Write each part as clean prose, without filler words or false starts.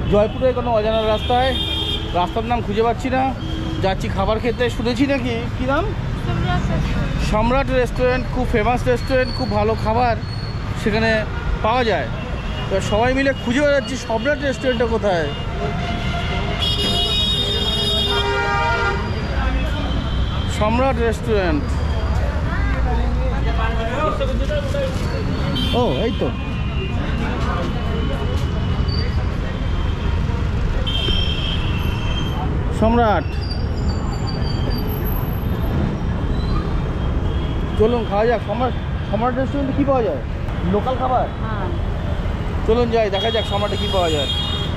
জয়পুরে কোনো অজানা রাস্তায়, রাস্তার নাম খুঁজে পাচ্ছি না, যাচ্ছি খাবার খেতে। শুনেছি নাকি কী নাম, সম্রাট রেস্টুরেন্ট, খুব ফেমাস রেস্টুরেন্ট, খুব ভালো খাবার সেখানে পাওয়া যায়। এবার সবাই মিলে খুঁজে বেড়াচ্ছি সম্রাট রেস্টুরেন্টটা কোথায়। সম্রাট রেস্টুরেন্ট, ও এই তো। সম্রাট, চলুন খাওয়া যাক। সম্রাট রেস্টুরেন্টে কী পাওয়া যায়? লোকাল খাবার। চলুন যাই, দেখা যাক সম্রাটে কী পাওয়া যায়।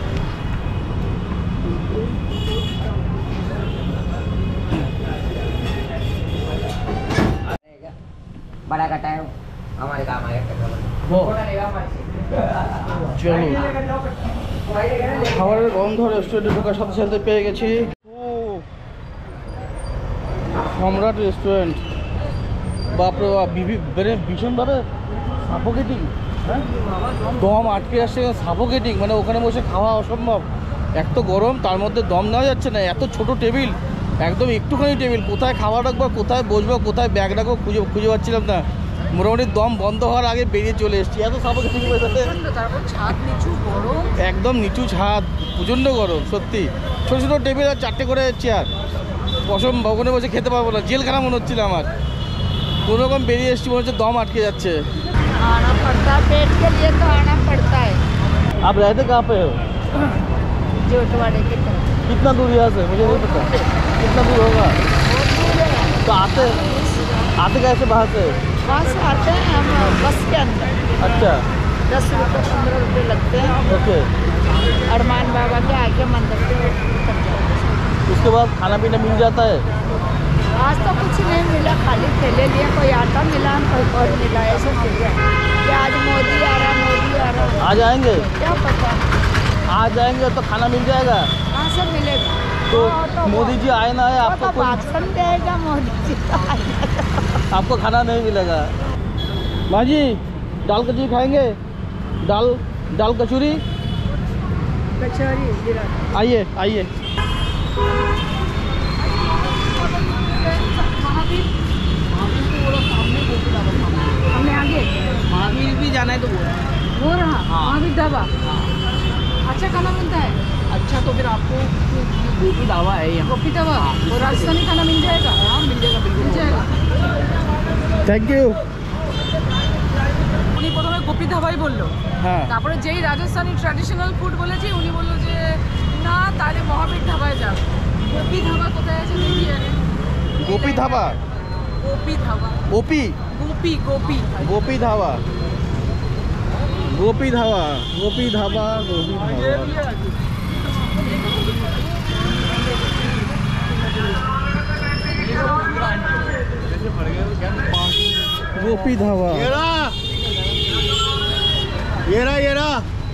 बड़ा कटा है हमारे काम आएगा। চলুন, খাবারের গন্ধ রেস্টুরেন্টে ঢোকার সাথে সাথে পেয়ে গেছি। ও সম্রাট রেস্টুরেন্ট, বাপরে বাপ, ভীষণভাবে সাফোকেটিং। হ্যাঁ, দম আটকে আসছে, সাফোকেটিং, মানে ওখানে বসে খাওয়া অসম্ভব। এক তো গরম, তার মধ্যে দম নেওয়া যাচ্ছে না। এত ছোট টেবিল, একদম একটুখানি টেবিল, কোথায় খাবার রাখবো, কোথায় বসবো, কোথায় ব্যাগ রাখবো খুঁজে পাচ্ছিলাম না। মোটামুটি দম বন্ধ হওয়ার আগে বেরিয়ে চলে এসেছি, এত সাফোকেটিং। একদম নিচু ছাদ, প্রচণ্ড গরম সত্যি। ছোটো ছোটো টেবিল আর 4টে করে চেয়ার, অসম্ভব। ওখানে বসে খেতে পারবো না, জেলখানা মনে হচ্ছিল আমার। কোনোরকম বেরিয়ে এসেছি, মনে হচ্ছে দম আটকে যাচ্ছে। आना पड़ता है, पेट के लिए तो आना पड़ता है। आप रहते कहाँ पे हो? जोटवाड़े की तरफ। कितना दूर यहाँ से मुझे नहीं पता, कितना दूर होगा? तो आते कैसे बाहर से? वहाँ से आते हैं हम बस के अंदर। अच्छा, 10 रुपये 15 रुपये लगते हैं। ओके। अरमान बाबा के आगे मंदिर के उतर जाते हैं। उसके बाद खाना पीना मिल जाता है? आज तो कुछ नहीं मिला, खाली ठेले लिए, कोई आटा मिला कोई और मिला, ऐसा चल रहा है कि आज मोदी आ रहा, मोदी आ रहा। आ जाएंगे, क्या पता, आ जाएंगे तो खाना मिल जाएगा। कहाँ से मिलेगा? तो मोदी जी आए ना आए, आपको तो भाषण देगा मोदी जी, आपको खाना नहीं मिलेगा। माजी, दाल कचौरी खाएंगे? दाल कचौरी। कचौरी आइए आइए। हमने आगे महावीर भी जाना है तो हो रहा। महावीर ढाबा अच्छा खाना मिलता है। अच्छा, तो फिर आपको गोपी ढाबा है यहाँ। गोपी ढाबा और राजस्थानी खाना मिल जाएगा। हाँ, मिल जाएगा, बिल्कुल मिल जाएगा। Thank you. উনি প্রথমে গোপী ধাবাই বললো, হ্যাঁ, তারপরে যেই রাজস্থানি ট্র্যাডিশনাল ফুড বলেছি উনি বললো যে না, তাহলে মহাবীর ধাবায় যাও। গোপী ধাবা কোথায় আছে দেখি আগে। গোপী ধাবা, গোপী ধাবা, ওপি, গোপী গোপী গোপী ধাবা, গোপী ধাবা, গোপী ধাবা, গোপী ধাবা। गोपी धावा, ये रहा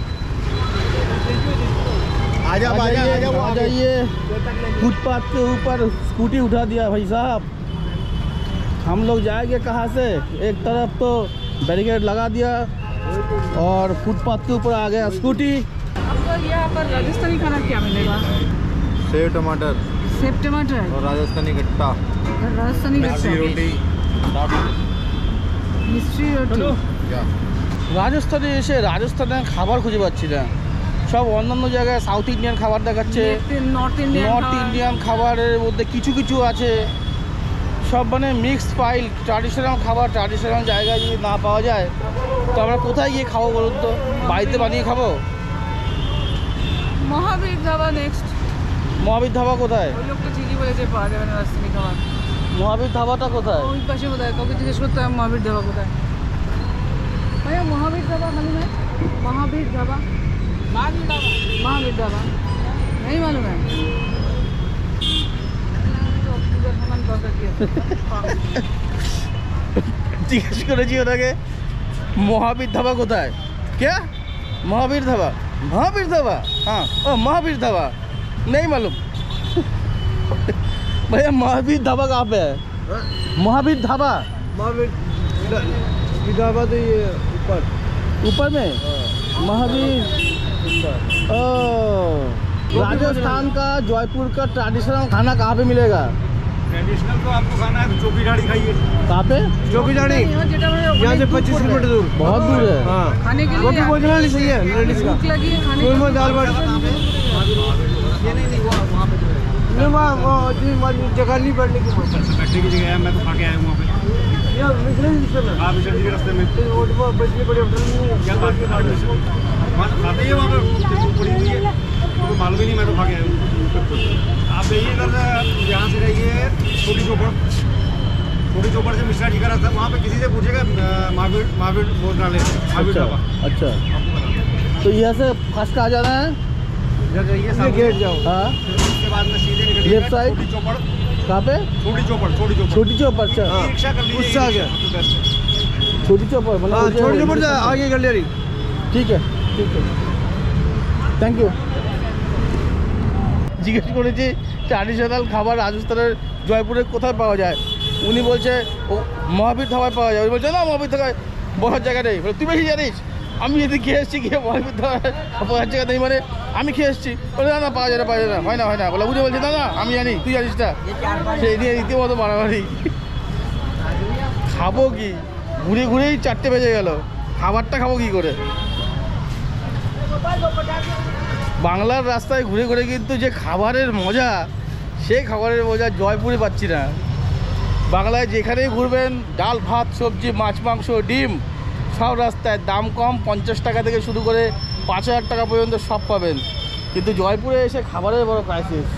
आजा आ जाइए। फुटपाथ के ऊपर स्कूटी उठा दिया भाई साहब। हम लोग जाएंगे कहाँ से? एक तरफ तो बैरिकेड लगा दिया और फुटपाथ के ऊपर आ गया स्कूटी। आपको यहाँ पर राजस्थानी खाना क्या मिलेगा? सेव टमाटर सेब टमाटर और राजस्थानी गट्टा, और राजस्थानी मिस्सी रोटी, मिस्ट्री रोटी। রাজস্থানে এসে রাজস্থানের খাবার খুঁজে পাচ্ছি না, সব অন্যান্য জায়গায় সাউথ ইন্ডিয়ান খাবার দেখাচ্ছে। নর্থ ইন্ডিয়ান খাবারের মধ্যে কিছু কিছু আছে, সব মানে মিক্সড ফাইল। ট্র্যাডিশনাল খাবার ট্র্যাডিশনাল জায়গায় যদি না পাওয়া যায় তো আমরা কোথায় গিয়ে খাবো বলুন তো? বাড়িতে বানিয়ে খাবো? মহাবীর ধাবা নেক্সট। মহাবীর ধাবা কোথায়? ওই লোকটা ঠিকই বলেছে পাওয়া যাবে না রাজস্থানি খাবার। মহাবীর ধাবাটা কোথায়? ওই পাশে কোথায়, কাউকে জিজ্ঞেস করতে হবে মহাবীর ধাবা কোথায়। भैया महावीर ढाबा मालूम है? महावीर ढाबा, महावीर ढाबा नहीं मालूम है? জিজ্ঞেস করেছি ওনাকে মহাবীর ধাবা কোথায়। क्या महावीर धाबा? महावीर धाबा, हाँ। ओ महावीर धाबा नहीं मालूम। भैया महावीर धाबा कहाँ पे है? महावीर ढाबा, महावीर ढाबा तो ये ऊपर ऊपर में महावीर। ओ राजस्थान का जयपुर का ट्रेडिशनल खाना कहाँ पे मिलेगा? ट्रेडिशनल तो आपको खाना है तो चौकी झाड़ी खाइए। कहाँ पे? चौकी झाड़ी यहाँ से 25 किलोमीटर दूर। बहुत दूर है। हाँ खाने के लिए रोटी भोजन नहीं सही है लेडीज का। भूख लगी है खाने चूरमा दाल बाटी नहीं वहाँ जगह नहीं बैठने की बैठने की जगह है। मैं तो खा के आया हूँ वहाँ पे। आप विशल जी के रास्ते में बड़ी बड़ी होटल क्या खाते हैं वहाँ पे पड़ी हुई है तो मालूम ही नहीं। मैं तो खा के आया हूँ। आप जाइए इधर यहाँ से जाइए छोटी चौपड़ से मिश्रा जी का रास्ता वहाँ पे किसी से पूछेगा महावीर भोजनालय महावीर ढाबा। अच्छा तो यहाँ से फर्स्ट आ जाना है। इधर जाइए सामने गेट जाओ। हाँ उसके बाद में सीधे निकलिए लेफ्ट साइड। छोटी चौपड़ कहाँ पे? छोटी चौपड़ छोटी चौपड़। अच्छा रिक्शा कर लीजिए उससे आगे छोटी चौपड़ मतलब छोटी चौपड़ से आगे गलियारी। ঠিক আছে থ্যাংক ইউ। জিজ্ঞেস করেছি ট্র্যাডিশনাল খাবার রাজস্থানের জয়পুরে কোথায় পাওয়া যায়। উনি বলছে ও মহাবীর ধাবায় পাওয়া যায়। উনি বলছে না মহাবীর ধাবায় বসার জায়গা নেই। বলে তুই বেশি জানিস আমি যদি খেয়ে এসেছি গিয়ে মহাবীর ধাবায় বসার জায়গা নেই মানে আমি খেয়ে এসেছি। বলে না না পাওয়া যায় না হয় না বলে উনি বলছে না না আমি জানি তুই জানিস না। সেই নিয়ে রীতিমতো বাড়াবাড়ি। খাবো কি ঘুরে ঘুরেই 4টে বেজে গেল। খাবারটা খাবো কি করে? বাংলার রাস্তায় ঘুরে ঘুরে কিন্তু যে খাবারের মজা সেই খাবারের মজা জয়পুরে পাচ্ছি না। বাংলায় যেখানেই ঘুরবেন ডাল ভাত সবজি মাছ মাংস ডিম সব রাস্তায় দাম কম 50 টাকা থেকে শুরু করে 5000 টাকা পর্যন্ত সব পাবেন। কিন্তু জয়পুরে এসে খাবারের বড় ক্রাইসিস।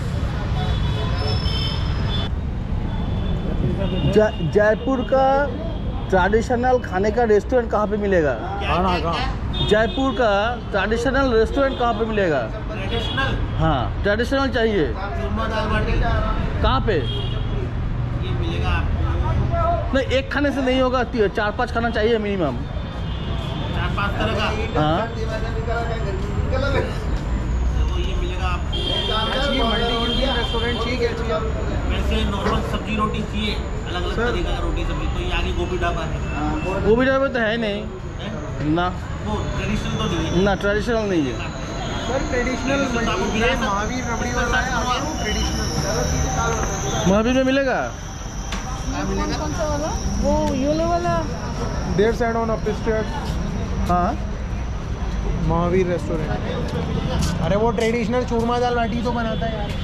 जयपुर का ट्रेडिशनल खाने का रेस्टोरेंट कहाँ पे मिलेगा? जयपुर का ट्रेडिशनल रेस्टोरेंट कहाँ पे मिलेगा? ट्रेडिशनल हाँ ट्रेडिशनल चाहिए। चूरमा दाल बाटी कहाँ पे? ये मिलेगा आपको नहीं एक खाने से नहीं होगा 4-5 खाना चाहिए मिनिमम। 4-5 तरह का। हाँ तो ये मिलेगा आपको रेस्टोरेंट ठीक है। वैसे नॉर्मल सब्जी रोटी चाहिए अलग अलग तरीका का रोटी सब्जी तो ये आगे गोभी ढाबा है वो भी ढाबा तो है नहीं ना। वो ट्रेडिशनल तो नहीं है ना ट्रेडिशनल नहीं है सर ट्रेडिशनल ये महावीर रबड़ी वाला है आपको ट्रेडिशनल महावीर में मिलेगा। कौन सा वाला? वो येलो वाला। There side on up state हाँ महावीर रेस्टोरेंट। अरे वो ट्रेडिशनल चूरमा दाल बाटी तो बनाता है यार।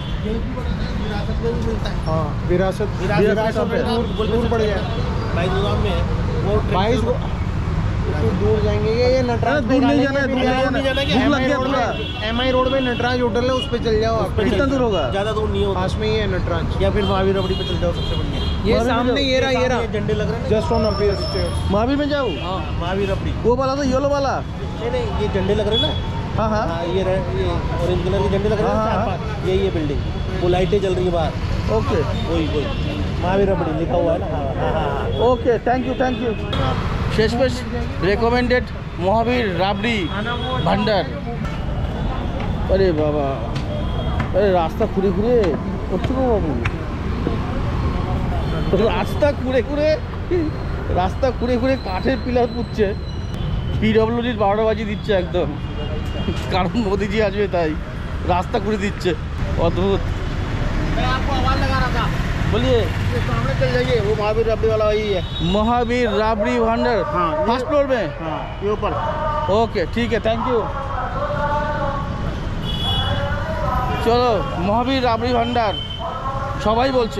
हाँ विरासत दूर पड़ जाए भाई गोदाम में है वो 22 दूर जाएंगे ये नटराज दूर नहीं जाना है, दूर नहीं जाना है। भूख लग गया पूरा। MI रोड में नटराज होटल है उस पे चल जाओ आप। कितना दूर होगा? ज़्यादा दूर नहीं होता पास में ही है नटराज। या फिर महावीर रबड़ी पे चल जाओ सबसे बढ़िया ये महावीर सामने ये रहा ये झंडे लग रहे हैं just on up state. Mahavir में जाऊँ? हाँ महावीर रबड़ी वो वाला तो येलो वाला। नहीं ये झंडे लग रहे हैं ना हाँ हाँ हाँ ये ऑरेंज कलर के झंडे लग रहे हैं हाँ, ना हाँ। 4-5 ये बिल्डिंग वो लाइटें जल रही है बाहर ओके वही महावीर रबड़ी लिखा हुआ है ना हाँ ओके थैंक यू শেষমেশ রেকমেন্ডেড মহাবীর রাবড়ি ভান্ডার। আরে বাবা আরে রাস্তা ঘুরে ঘুরে করছো গো বাবু রাস্তা ঘুরে ঘুরে কাঠের পিলার পুচ্ছে। পিডব্লিউডির 12টা বাজিয়ে দিচ্ছে একদম কারণ মোদিজি আসবে তাই রাস্তা ঘুরে দিচ্ছে অদ্ভুত। मैं आपको आवाज़ लगा रहा था बोलिए ये सामने चल जाइए वो महावीर रबड़ी वाला वही है महावीर राबड़ी भंडार हाँ, ये- फर्स्ट फ्लोर में। हाँ ये ऊपर ओके ठीक है थैंक यू। চলো মহাবীর রাবড়ি ভান্ডার সবাই বলছে।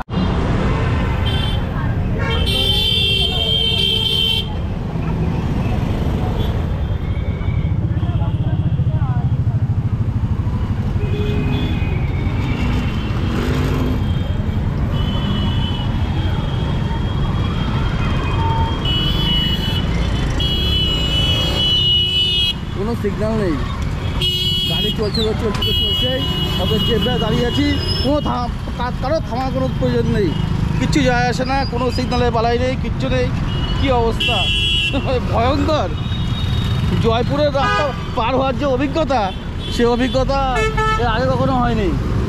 কোনো সিগন্যাল নেই গাড়ি চলছে তবে জেব্রা দাঁড়িয়ে আছি কোনো কারো থামার কোনো প্রয়োজন নেই কিচ্ছু যায় আসে না কোনো সিগন্যালের বালাই নেই কিচ্ছু নেই কী অবস্থা ভয়ঙ্কর। জয়পুরের রাস্তা পার হওয়ার যে অভিজ্ঞতা সে অভিজ্ঞতা এর আগে কখনো হয়নি।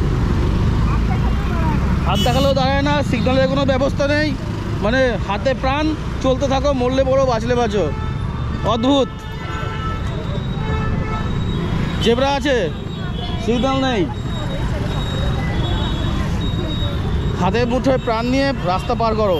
হাত দেখালেও দাঁড়ায় না সিগন্যালের কোনো ব্যবস্থা নেই মানে হাতে প্রাণ চলতে থাকো মরলে বড়ো বাঁচলে বাঁচো অদ্ভুত। জেব্রা আছে সিগন্যাল নেই, হাতে মুঠোয় প্রাণ নিয়ে রাস্তা পার করো।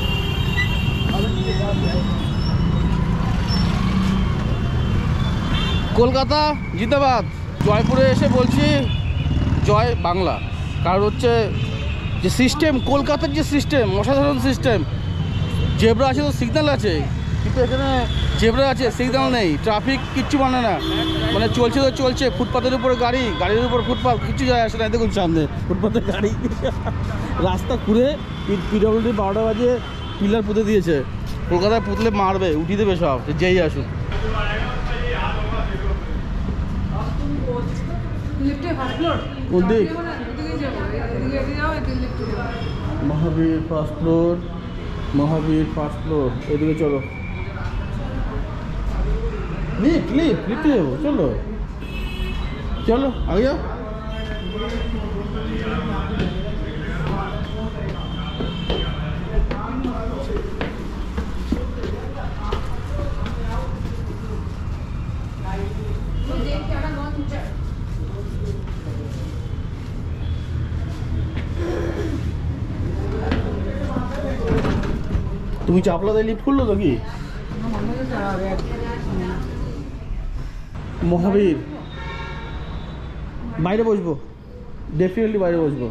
কলকাতা জিন্দাবাদ। জয়পুরে এসে বলছি জয় বাংলা, কারণ হচ্ছে যে সিস্টেম, কলকাতার যে সিস্টেম অসাধারণ সিস্টেম। জেব্রা আছে তো সিগন্যাল আছে, কিন্তু এখানে জেব্রা আছে সিগন্যাল নেই, ট্রাফিক কিচ্ছু মানে না, মানে চলছে তো চলছে, ফুটপাতের উপরে গাড়ি, গাড়ির উপর ফুটপাত, কিচ্ছু যায় আসে না। দেখুন সামনে ফুটপাতের গাড়ি, রাস্তা ঘুরে পিডব্লিউডি 12টা বাজে পিলার পুঁতে দিয়েছে। কলকাতায় পুতলে মারবে, উঠিয়ে দেবে সব, যেই আসুক। লিফটে ফার্স্ট ফ্লোর কোন দিক? এদিকে যাবো, এদিকে যাও, এদিকে লিফটে যাবো। Mahavir first floor, Mahavir first floor, এদিকে চলো। লিফট লিফট লিফটে যাবো, চলো চলো আগে যাও। তুমি চাপলাদায় লিফট করলো তো কি? মহাবীর বাইরে বসবো, ডেফিনেটলি বাইরে বসবো।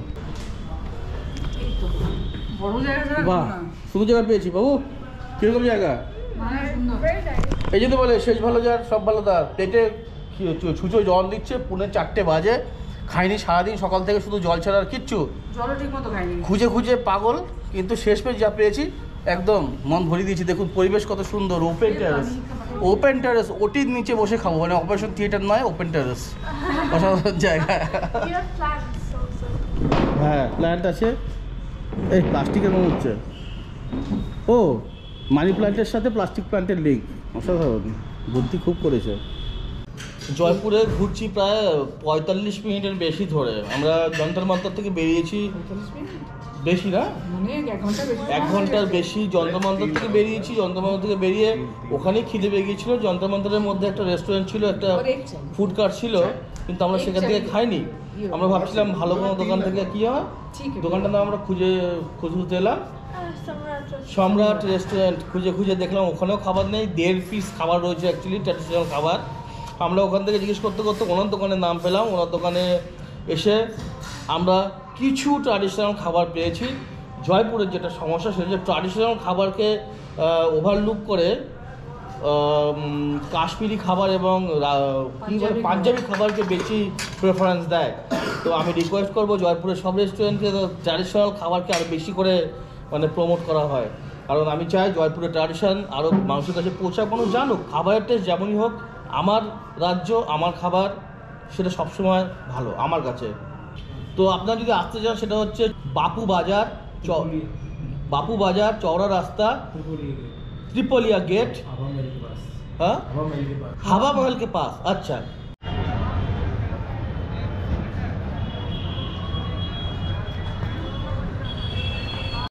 বড় জায়গা ছাড়া বাহ, সুন্দর জায়গা পেয়েছি বাবু। কিরকম জায়গা? মানে সুন্দর। এই জন্য বলে শেষ ভালো যার সব ভালো তার। পেটে ছুঁচো জল দিচ্ছে, 4:45 বাজে, খাইনি সারাদিন, সকাল থেকে শুধু জল ছাড়া আর কিচ্ছু, জলও ঠিক মতো খাইনি। খুঁজে খুঁজে পাগল, কিন্তু শেষ পেয়ে যা পেয়েছি একদম মন ভরিয়ে দিয়েছি। দেখুন পরিবেশ কত সুন্দর, ওপেন টেরেস, ওপেন টেরেস, ওটির নিচে বসে খাবো, মানে অপারেশন থিয়েটার নয়, ওপেন টেরেস, অসাধারণ জায়গা। হ্যাঁ প্ল্যান্ট আছে, এই প্লাস্টিকের মনে হচ্ছে, ও মানি প্ল্যান্টের সাথে প্লাস্টিক প্ল্যান্টের লিঙ্ক, অসাধারণ, বুদ্ধি খুব করেছে। জয়পুরে ঘুরছি প্রায় 45 মিনিটের বেশি ধরে। আমরা যন্তর মন্তর থেকে বেরিয়েছি, বেশি না, মানে 1 ঘন্টা বেশি, 1 ঘন্টার বেশি যন্ত্র মন্তর থেকে বেরিয়েছি। যন্ত্র মন্তর থেকে বেরিয়ে ওখানেই খিদে পেয়ে গিয়েছিল। যন্ত্র মন্তরের মধ্যে একটা রেস্টুরেন্ট ছিল, একটা ফুড কার্ট ছিল, কিন্তু আমরা সেখান থেকে খাইনি। আমরা ভাবছিলাম ভালো কোনো দোকান থেকে কী হয়, দোকানটার নাম আমরা খুঁজতে এলাম, সম্রাট রেস্টুরেন্ট। খুঁজে দেখলাম ওখানেও খাবার নেই, 1.5 পিস খাবার রয়েছে অ্যাকচুয়ালি ট্র্যাডিশনাল খাবার। আমরা ওখান থেকে জিজ্ঞেস করতে করতে ওনার দোকানের নাম পেলাম। ওনার দোকানে এসে আমরা কিছু ট্র্যাডিশনাল খাবার পেয়েছি। জয়পুরের যেটা সমস্যা সেটা হচ্ছে ট্র্যাডিশনাল খাবারকে ওভারলুক করে কাশ্মীরি খাবার এবং পাঞ্জাবি খাবারকে বেশি প্রেফারেন্স দেয়। তো আমি রিকোয়েস্ট করবো জয়পুরের সব রেস্টুরেন্টকে ট্র্যাডিশনাল খাবারকে আরও বেশি করে মানে প্রমোট করা হয়, কারণ আমি চাই জয়পুরের ট্র্যাডিশন আরও মানুষের কাছে পৌঁছাক, মানুষ জানুক। খাবারের টেস্ট যেমনই হোক, আমার রাজ্য আমার খাবার সেটা সবসময় ভালো আমার কাছে। তো আপনারা যদি আসতে চান সেটা হচ্ছে বাপু বাজার চওড়া রাস্তা, त्रिपोलिया गेट, हाँ हवा महल के पास। अच्छा,